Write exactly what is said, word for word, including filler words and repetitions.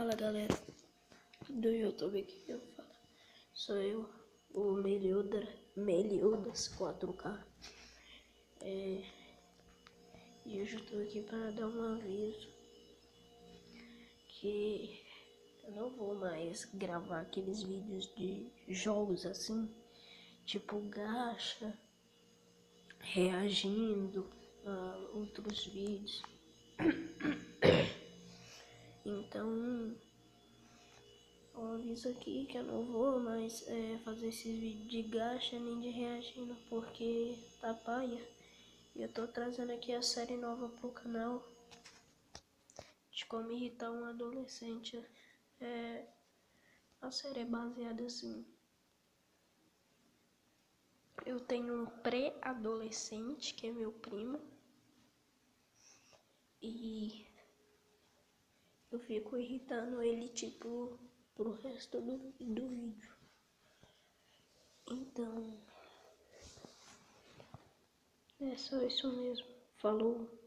Fala galera do YouTube, aqui eu falo. Sou eu, o Meliodas, Meliodas quatro K. É, e hoje eu tô aqui para dar um aviso que eu não vou mais gravar aqueles vídeos de jogos assim, tipo gacha, reagindo a outros vídeos. Então eu aviso aqui que eu não vou mais é, fazer esses vídeos de gacha nem de reagindo, porque tá paia. E eu tô trazendo aqui a série nova pro canal de como irritar um adolescente. É, a série é baseada assim. Eu tenho um pré-adolescente que é meu primo e eu fico irritando ele tipo pro resto do, do vídeo. Então é só isso mesmo. Falou.